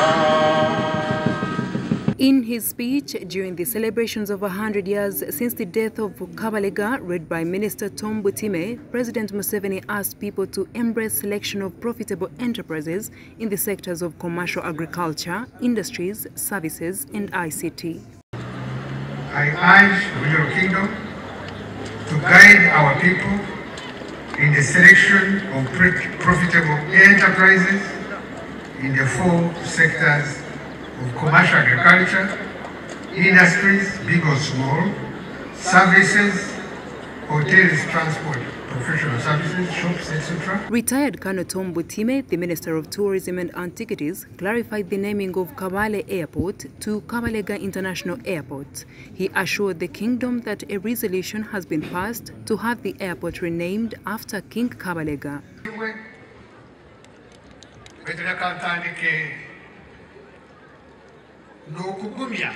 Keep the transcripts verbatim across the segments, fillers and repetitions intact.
In his speech during the celebrations of one hundred years since the death of Kabalega, read by Minister Tom Butime, President Museveni asked people to embrace selection of profitable enterprises in the sectors of commercial agriculture, industries, services and I C T. I urge Bunyoro Kingdom to guide our people in the selection of profitable enterprises in the four sectors of commercial agriculture, industries, big or small, services, hotels, transport, professional services, shops, et cetera. Retired Colonel Tom Butime, the Minister of Tourism and Antiquities, clarified the naming of Kabale Airport to Kabalega International Airport. He assured the kingdom that a resolution has been passed to have the airport renamed after King Kabalega. N'okugumya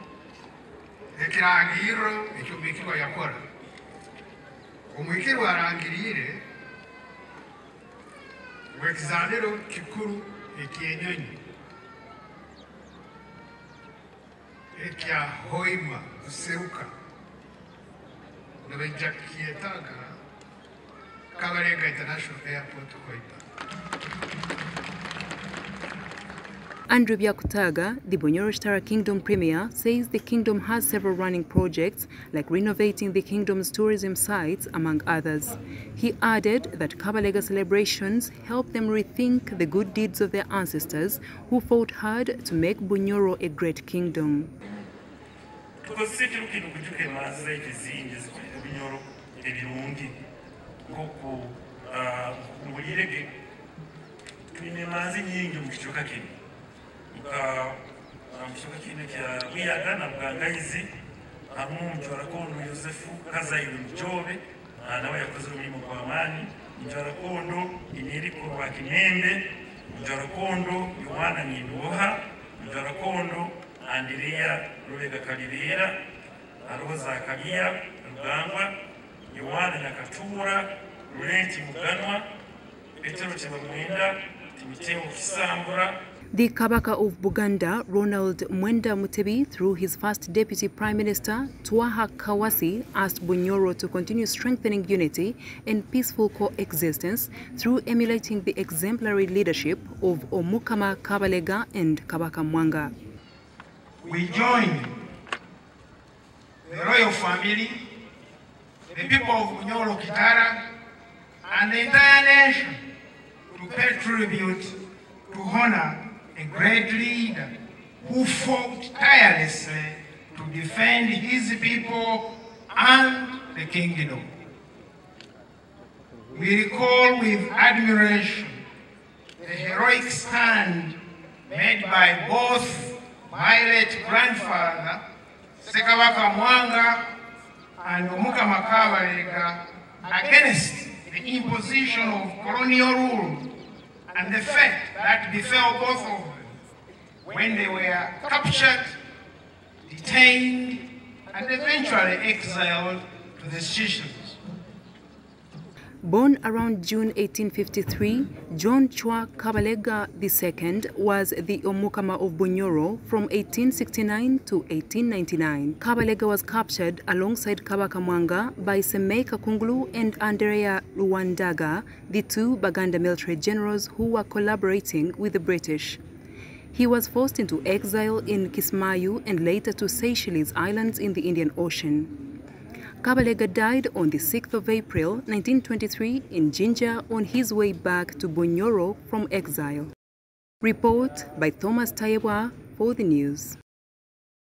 ekirangiro eky'omukirwa yakola omukirwa arangirire w'ekizaniro kikuru ekyenyonyi ekya Hoima Buseruka nabajja kiyetaga Kabalega International Airport Hoima. Andrew Byakutaga, the Bunyoro Shitara Kingdom Premier, says the kingdom has several running projects like renovating the kingdom's tourism sites, among others. He added that Kabalega celebrations help them rethink the good deeds of their ancestors who fought hard to make Bunyoro a great kingdom. Mshoka kino kya wiyaga na bwangayizi amu mjora kondo Yosefu Kazayiro Mjobe nawe yakoze umurimo kwa amani mjora kondo iniriko kwa Kinembe mjora kondo Yohana Nindoha mjora kondo Andrea Rubega Kalibera Aroza Kabia Rugangwa Yohana Nakatura Rulenti Muganwa Petero Chebamwenda Timiteo Kisambura. The Kabaka of Buganda, Ronald Mwenda Mutebi, through his first Deputy Prime Minister, Twaha Kawasi, asked Bunyoro to continue strengthening unity and peaceful coexistence through emulating the exemplary leadership of Omukama Kabalega and Kabaka Mwanga. We join the royal family, the people of Bunyoro Kitara, and the entire nation to pay tribute to honor a great leader who fought tirelessly to defend his people and the kingdom. We recall with admiration the heroic stand made by both my late grandfather, Ssekabaka Mwanga, and Omukama Kabalega against the imposition of colonial rule and the fate that befell both of them when they were captured, detained, and eventually exiled to the Seychelles. Born around June eighteen fifty-three, John Chwa Kabalega the Second was the Omukama of Bunyoro from eighteen sixty-nine to eighteen ninety-nine. Kabalega was captured alongside Kabaka Mwanga by Semei Kakungulu and Andrea Ruwandaga, the two Baganda military generals who were collaborating with the British. He was forced into exile in Kismayu and later to Seychelles Islands in the Indian Ocean. Kabalega died on the sixth of April nineteen twenty-three in Jinja on his way back to Bunyoro from exile. Report by Thomas Tayewa for the news.